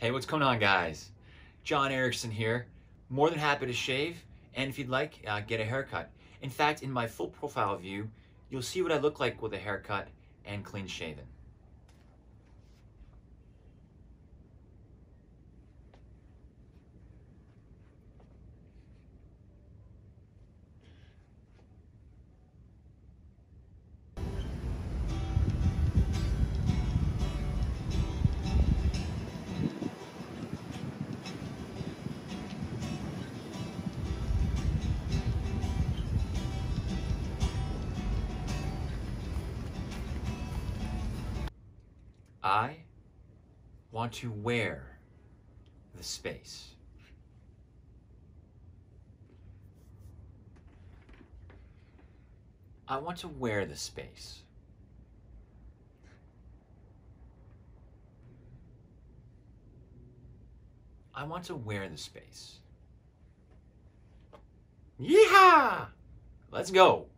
Hey, what's going on, guys? John Erickson here. More than happy to shave, and if you'd like, get a haircut. In fact, in my full profile view, you'll see what I look like with a haircut and clean shaven. I want to wear the space. I want to wear the space. I want to wear the space. Yeehaw! Let's go.